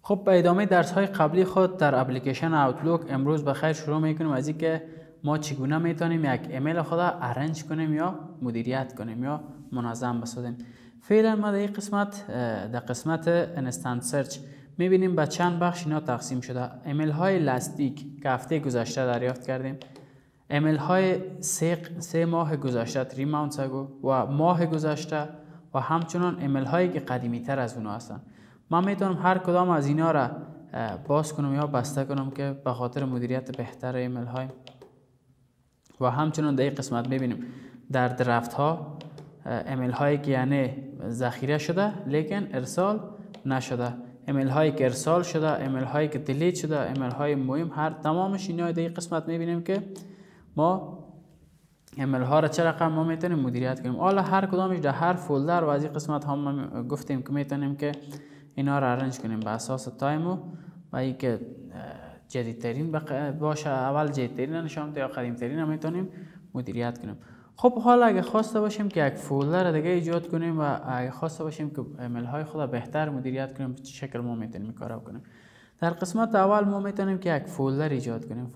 خب به ادامه درس های قبلی خود در اپلیکیشن اوتلوک امروز بخیر شروع میکنیم از اینکه ما چگونه میتونیم یک ایمیل خود ارنج کنیم یا مدیریت کنیم یا منظم بسازیم. فعلا ما در قسمت انستنت سرچ میبینیم به چند بخش اینا تقسیم شده. ایمیل های لاستیک که هفته گذشته دریافت کردیم، ایمیل های 3 ماه گذشته 3 مانتس اگو و ماه گذشته و همچنان ایمیل هایی که قدیمی تر از اونها هستن. من میتونم هر کدام از اینا را باز کنم یا بسته کنم که به خاطر مدیریت بهتر ایمیل های. و همچنان در این قسمت میبینیم در درفت ها ایمیل هایی که یعنی ذخیره شده لیکن ارسال نشده، ایمیل هایی که ارسال شده، ایمیل هایی که دیلیت شده، ایمیل های مهم، هر تمامش اینا در این قسمت میبینیم که ما ایمیل ها را چه رقم ما میتونیم مدیریت کنیم. حالا هر کدامش در هر فولدر و از این قسمت هم گفتیم که میتونیم که اینا را ارنج کنیم به اساس تایم و اینکه جدیدترین باشه، اول جدیدترین نشان یا قدیمترین هم میتونیم مدیریت کنیم. خب حالا اگه خواسته باشیم که یک فولدر دیگه ایجاد کنیم و اگه خواسته باشیم که ایمیل های خود بهتر مدیریت کنیم، به چه شکل ما میتونیم کارو کنیم؟ در قسمت اول ما میتونیم که یک فولدر ایجاد کنیم.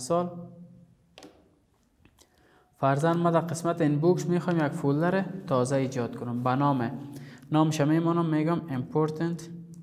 فرضاً ما در قسمت اینبوکس میخوایم یک فولدر تازه ایجاد کنم به نامش میمونم، میگم important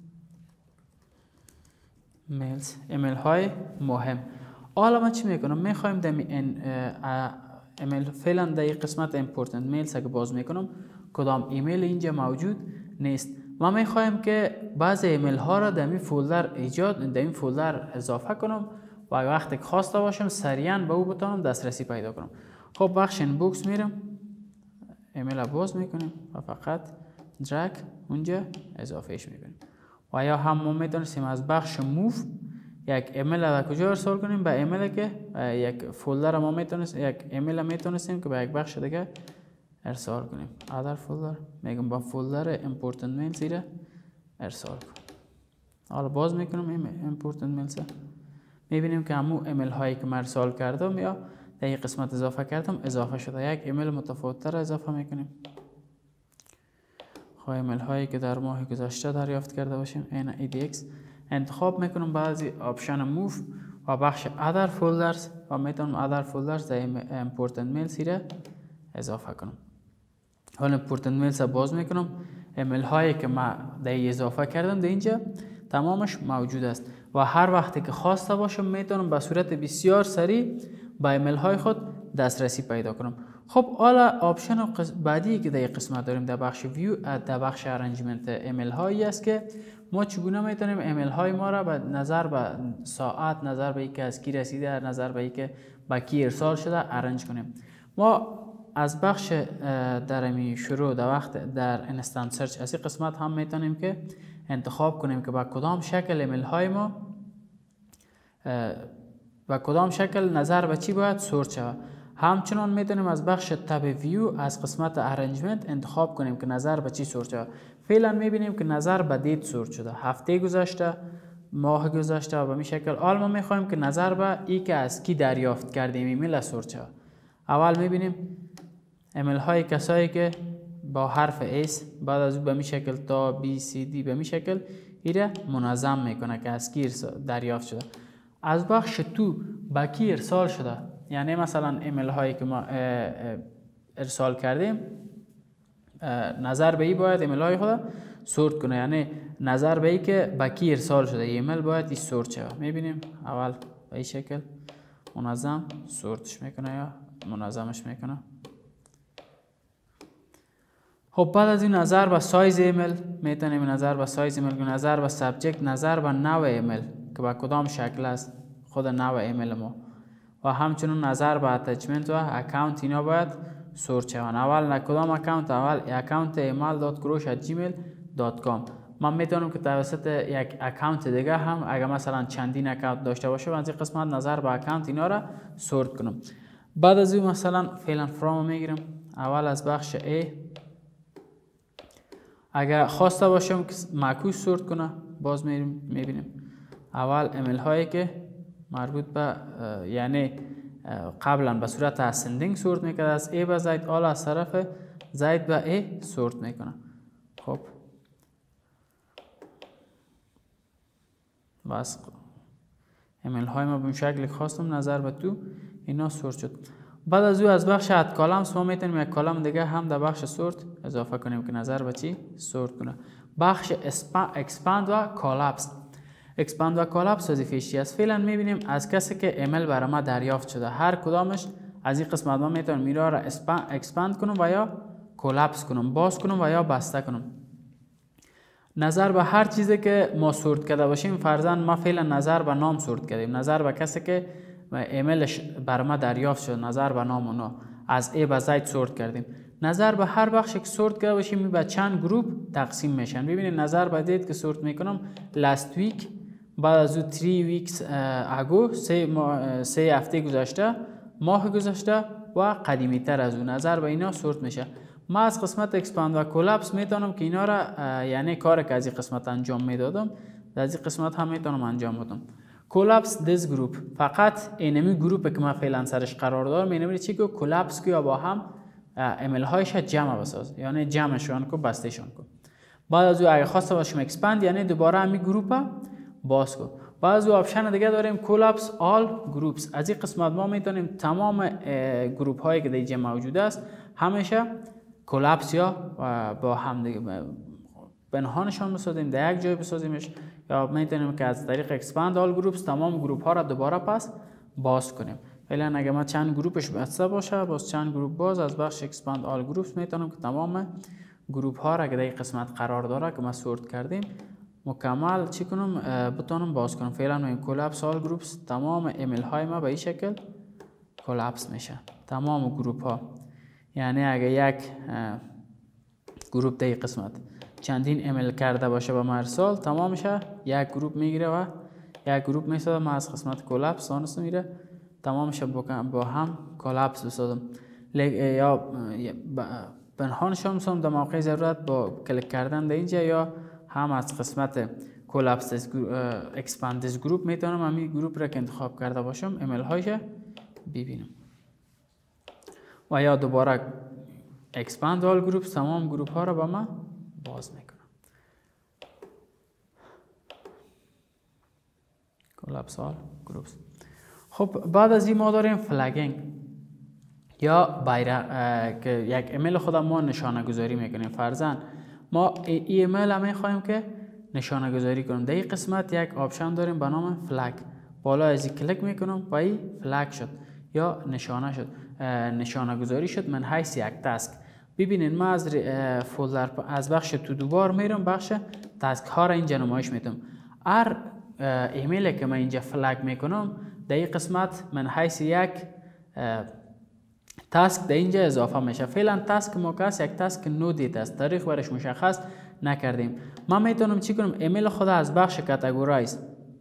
mails، ایمیل های مهم. حالا ما چی میکنم؟ میخوایم در ایمیل فعلا در این قسمت important mails اگه باز میکنم کدام ایمیل اینجا موجود نیست. ما میخوایم که بعضی ایمیل ها را در این فولدر اضافه کنم و وقتی که خواسته باشم سریعا به او بتونم دسترسی پیدا کنم. خب بخش اینبوکس میرم، ایمیل را باز میکنیم و فقط درگ اونجا اضافهش میکنیم. و یا هم ما میتونستیم از بخش موف یک ایمیل را کجا ارسال کنیم؟ به ایمیل که یک فولدر ما میتونستیم یک ایمیل میتونستیم که به یک بخش دیگه ارسال کنیم. other فولدر میگم با فولدر important mails را ارسال کنیم. حالا باز میکنم important mails، میبینیم که همون ایمیل هایی که من ارسال کردم یا در این قسمت اضافه کردم اضافه شده. یک ایمیل متفاوت اضافه میکنیم. ایمیل هایی که در ماه گذشته دریافت کرده باشیم این EDX انتخاب میکنم، بعضی آپشن موف و بخش other folders و میتونم other folders در important mails را اضافه کنم. حالا important mails را باز میکنم، ایمیل هایی که ما در اضافه کردم در اینجا تمامش موجود است و هر وقتی که خواسته باشم میتونم به صورت بسیار سریع با ایمیل های خود دسترسی پیدا کنم. خب حالا آپشن بعدی که در قسمت داریم در بخش ویو، در بخش ارنجمنت ایمیل هایی است که ما چگونه میتونیم ایمیل های ما را به نظر به ساعت، نظر به اینکه از کی رسیده، نظر به اینکه با کی ارسال شده ارنج کنیم. ما از بخش در شروع در انستنت سرچ از این قسمت هم میتونیم که انتخاب کنیم که با کدام شکل ایمیل های ما و کدام شکل نظر به چی باید سورت شود. همچنان میتونیم از بخش تب ویو از قسمت ارنجمنت انتخاب کنیم که نظر به چی سورت شود. فعلا میبینیم که نظر به دیت سورت شده، هفته گذشته، ماه گذشته و به این شکل. حالا ما میخوایم که نظر به ای که از کی دریافت کردیم ایمیل سورت شود. اول میبینیم ایمیل های کسایی که با حرف S بعد از او به این شکل تا BCD به این شکل ایره منظم میکنه که از کی دریافت شده. از بخش تو با کی ارسال شده، یعنی مثلا ایمیل هایی که ما ارسال کردیم نظر به ای باید ایمیل های خود سورت کنه، یعنی نظر به ای که با کی ارسال شده ایمیل باید ای سورت شده. میبینیم اول به این شکل منظم سورتش میکنه یا منظمش میکنه. خب بعد از این نظر به سایز ایمیل میتونیم نظر به سایز ایمیل، نظر به سابجکت، نظر به نوع ایمیل که با کدام شکل است خود نوع ایمیل ما و همچنین نظر به اتچمنت و اکانت اینا باید سورت شوند. اول کدام اکانت؟ اول اکانت email.grosh@gmail.com. من میتونم که توسط یک اکانت دیگه هم اگر مثلا چندین اکانت داشته باشه از این قسمت نظر به اکانت اینا را سورت کنم. بعد از این مثلا فعلا فرام میگیرم، اول از بخش A اگر خواسته باشم که معکوس سورت کنه باز میبینیم اول ایمیل هایی که مربوط به یعنی قبلا به صورت اسندینگ سورت میکنه از A به زید، حالا از طرف زید به A سورت میکنه. خب بس ایمیل های ما به این شکل خواستم نظر به تو اینا سورت شد. بعد از او از بخش اد کالمز ما میتونیم یک کالم دیگه هم در بخش سورت اضافه کنیم که نظر به چی سورت کنه. بخش اکسپاند و کالپس. اکسپاند و کالپس وظیفه‌اش چی است؟ فعلا میبینیم از کسی که ایمیل برای ما دریافت شده هر کدامش از این قسمت ما میتونم میرا را اکسپاند کنم و یا کالپس کنم، باز کنم و یا بسته کنم. نظر به هر چیزی که ما سورت کرده باشیم، فرضاً ما فعلا نظر به نام سورت کردیم، نظر به کسی که ایمیلش برای ما دریافت شد، نظر به نام اونا از ای به زید سورت کردیم. نظر به هر بخش که سورت کرده باشیم به چند گروپ تقسیم میشن. ببینید نظر به دیت که سورت میکنم last week، بعد از او 3 weeks ago، 3 هفته گذشته، ماه گذشته و قدیمی تر از اون. نظر به اینا سورت میشه. ما از قسمت اکسپاند و کلپس میتونم که اینا را یعنی کار که از این قسمت انجام میدادم در از این قسمت هم میتونم انجام بدم. کلپس دیس گروپ، فقط اینمی گروپ که ما فعلا سرش قرار دارم اینمی چی که کلپس که با هم ایمیل هایش جمع بساز، یعنی جمعشون کو بستهشون کو. بعد از او اگه خواسته باشیم اکسپاند یعنی دوباره همی گروپ باز کو. بعد از او آپشن دیگه داریم کلپس آل گروپس. از این قسمت ما میتونیم تمام گروپ هایی که در اینجا موجود است همیشه کلپس یا با هم دیگه پنهانشان بسازیم، در یک جای بسازیمش، یا میتونیم که از طریق اکسپاند آل گروپس تمام گروپ ها را دوباره پس باز کنیم. فعلا اگه ما چند گروپش بسته باشه باز چند گروپ باز از بخش اکسپاند آل گروپس میتونم که تمام گروپ ها را که در این قسمت قرار داره که ما سورت کردیم مکمل چی کنم بتونم باز کنم. فعلا این کلپس آل گروپس تمام ایمیل های ما به این شکل کلپس میشه، تمام گروپ ها. یعنی اگه یک گروپ در این قسمت چندین ایمیل کرده باشه به ما ارسال تمامشه یک گروپ میگیره و یک گروپ میسازه. ما از قسمت کلپس سانس میره تمامش با هم کلپس بسازم یا پنهانشون میسازم در موقع ضرورت با کلیک کردن در اینجا، یا هم از قسمت کلپس اکسپاند گروپ میتونم همین گروپ را که انتخاب کرده باشم ایمیل هایش ببینم و یا دوباره اکسپاند آل گروپس تمام گروپ ها را با من باز میکنم. کلپس آل گروپس. خب بعد از این ما داریم فلگینگ یا بیرق که یک ایمیل خود ما نشانه گذاری میکنیم. فرضاً ما ایمیل هم میخوایم که نشانه گذاری کنیم. در این قسمت یک آپشن داریم به نام فلگ. بالا از این کلیک میکنم و این فلگ شد یا نشانه شد، نشانه گذاری شد من حیث یک تاسک. ببینید ما از فولدر از بخش تو دوبار میرم، بخش تاسک ها را اینجا نمایش میدم. هر ایمیل که من اینجا فلگ میکنم در این قسمت من حیث یک تاسک در اینجا اضافه میشه. فعلا تاسک ما که یک تاسک نو دیت است، تاریخ برش مشخص نکردیم. ما میتونم چی کنم؟ ایمیل خود از بخش کاتگورایز،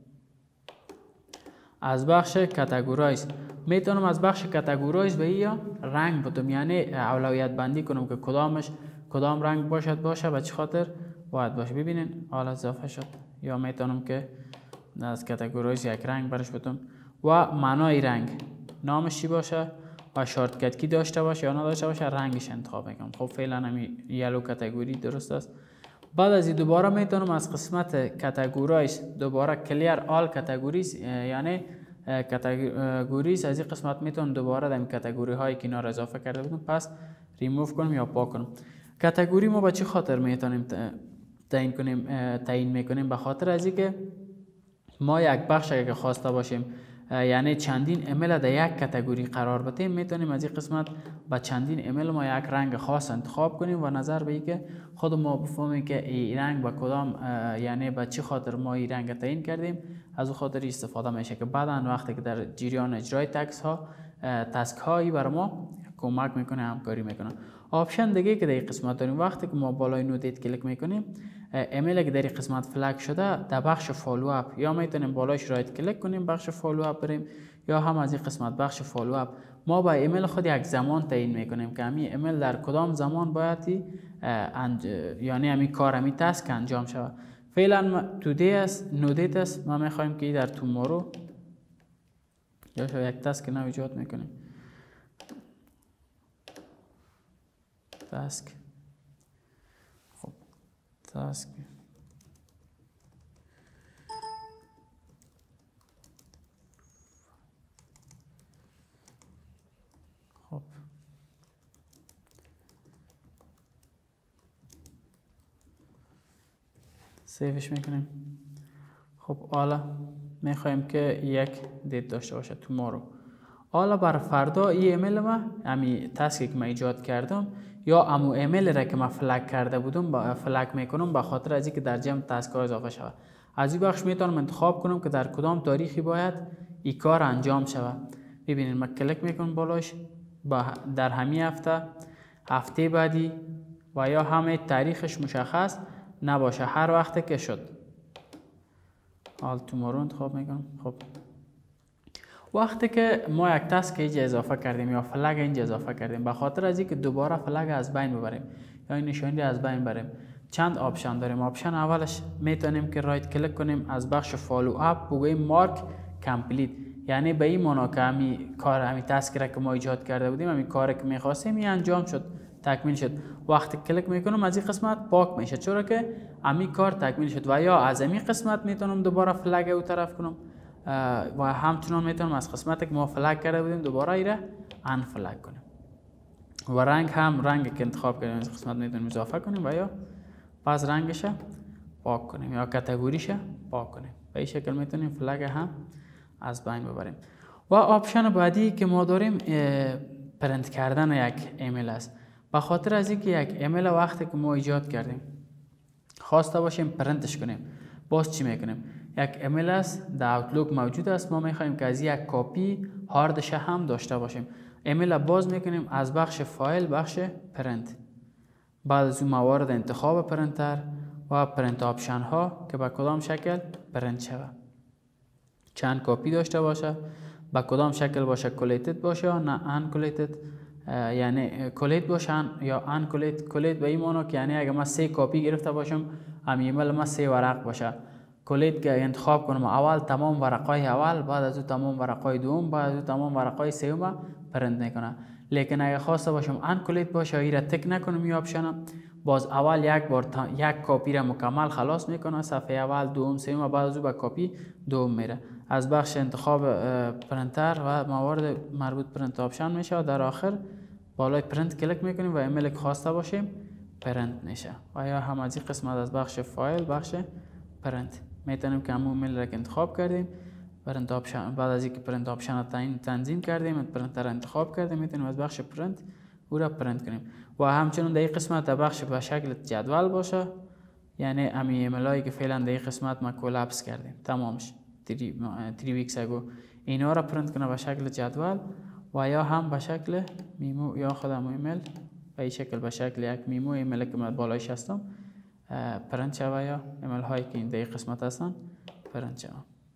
از بخش کاتگورایز میتونم از بخش کاتگورایز به یا رنگ بدم، یعنی اولویت بندی کنم که کدام رنگ باشه به چه خاطر باید باشه. ببینین حالا اضافه شد. یا میتونم که از کاتگورایز یک رنگ برش بدم و معنای رنگ نامش چی باشه و شارتکت کی داشته باشه یا نداشته باشه رنگش انتخاب میکنم. خب فعلا همین یلو کاتگوری درست است. بعد از این دوباره میتونم از قسمت کاتگورایز دوباره کلیر آل کاتگوریز، یعنی کاتگوریز از این قسمت میتونم دوباره در این کاتگوری هایی که اینا را اضافه کرده بودم پس ریموو کنم یا پاک کنم. کاتگوری ما به چه خاطر میتونیم تعیین میکنیم؟ به خاطر از اینکه ما یک بخش اگه خواسته باشیم یعنی چندین ایمیل در یک کاتگوری قرار بدیم میتونیم از این قسمت با چندین ایمیل ما یک رنگ خاص انتخاب کنیم و نظر به اینکه خود ما بفهمیم که این رنگ با کدام یعنی به چه خاطر ما این رنگ تعیین کردیم از اون خاطر استفاده میشه که بعدا وقتی که در جریان اجرای تاسک هایی برای ما کمک میکنه، همکاری میکنه. آپشن دیگه که در این قسمت داریم وقتی که ما بالای نو دیت کلیک میکنیم ایمیل که در این قسمت فلگ شده در بخش فالو اپ یا میتونیم بالایش رایت کلیک کنیم بخش فالو اپ بریم یا هم از این قسمت بخش فالو اپ ما با ایمیل خود یک زمان تعیین میکنیم که همین ایمیل در کدام زمان باید یعنی همین کار همین تاسک انجام شود. فعلا تودی است، نو دیت است، ما میخوایم که در تومورو یا یک تاسک نو ایجاد میکنیم. تاسک خب سیوش میکنیم. خب حالا میخوایم که یک دیت داشته باشه tomorrow. حالا بر فردا این ایمیل ما امی تاسکی که من ایجاد کردم یا امو ایمیل را که من فلگ کرده بودم فلگ میکنم به خاطر از اینکه در جمع تاسک ها اضافه شود. از این بخش میتونم انتخاب کنم که در کدام تاریخی باید این کار انجام شود. ببینید من کلیک میکنم بالاش در همین هفته بعدی و یا همه تاریخش مشخص نباشه، هر وقت که شد. حال tomorrow انتخاب میکنم. خب وقتی که ما یک تاسک اینجا اضافه کردیم یا فلگ اینجا اضافه کردیم، به خاطر از اینکه دوباره فلگ از بین ببریم یا این نشانی از بین بریم، چند آپشن داریم. آپشن اولش میتونیم که رایت کلیک کنیم از بخش فالو اپ بگوییم مارک کامپلیت، یعنی به این معنا که همین کار همین تاسک را که ما ایجاد کرده بودیم، همین کاری که می‌خواستیم این انجام شد، تکمیل شد. وقتی کلیک میکنم از این قسمت پاک میشه چرا که همین کار تکمیل شد. و یا از همین قسمت میتونم دوباره فلگ او طرف کنم و همچنان میتونم از قسمتی که ما فلگ کرده بودیم دوباره ایره ان فلگ کنیم. و رنگ هم رنگی که انتخاب کردیم از قسمت میتونیم اضافه کنیم و یا پس رنگش پاک کنیم یا کاتگوریش پاک کنیم. به این شکل میتونیم فلگ هم از بین ببریم. و آپشن بعدی که ما داریم پرینت کردن یک ایمیل است. به خاطر از اینکه یک ایمیل وقتی که ما ایجاد کردیم خواسته باشیم پرینتش کنیم، باز چی میکنیم؟ یک ایمیل است در اوتلوک موجود است، ما میخوایم که از یک کاپی هاردش هم داشته باشیم. ایمیل باز میکنیم از بخش فایل، بخش پرینت. بعد از اون موارد انتخاب پرینتر و پرینت آپشن ها که با کدام شکل پرینت شود، چند کاپی داشته باشه، با کدام شکل باشه، کولیتد باشه نه ان کولیتد، یعنی کولیت باشن یا ان کولیت. کولیت به این معنی که یعنی اگه من 3 کاپی گرفته باشم هم ایمیل ما 3 ورق باشه. کولیت که انتخاب کنم اول تمام ورقای اول، بعد از اون تمام ورقای دوم، بعد از اون تمام ورقای سوم پرینت میکنه. لیکن اگه خواسته باشم ان کولیت باشه ایره تک نکنم این آپشن، باز اول یک بار یک کاپی را مکمل خلاص میکنه، صفحه اول دوم سوم، بعد از اون به کاپی دوم میره. از بخش انتخاب پرینتر و موارد مربوط پرینت آپشن میشه. در آخر بالای پرینت کلیک میکنیم و ایمیل که خواسته باشیم پرینت میشه. و یا هم از این قسمت از بخش فایل، بخش پرینت میتونیم که همون ایمیل را که انتخاب کردیم پرینت آپشن، بعد از اینکه پرینت آپشن را تنظیم کردیم پرینتر را انتخاب کردیم میتونیم از بخش پرینت او را پرینت کنیم. و همچنین در این قسمت در بخش به شکل جدول باشه، یعنی همین ایمیل هایی که فعلا در این قسمت ما کلاپس کردیم تمامش 3 ویکس اگو اینا را پرینت کنه به شکل جدول و یا هم به شکل میمو یا خودم ایمیل به این شکل به شکل یک میمو ایمیل که من بالایش هستم پرینت شوه یا ایمیل هایی که این در این قسمت هستن پرینت شوه.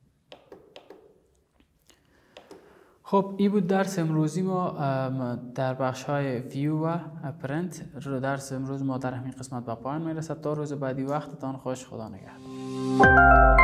خب این بود درس امروزی ما در بخش های ویو و پرینت. درس امروز ما در همین قسمت به پایان میرسد. تا روز بعدی وقتتان خوش، خدا نگهدار.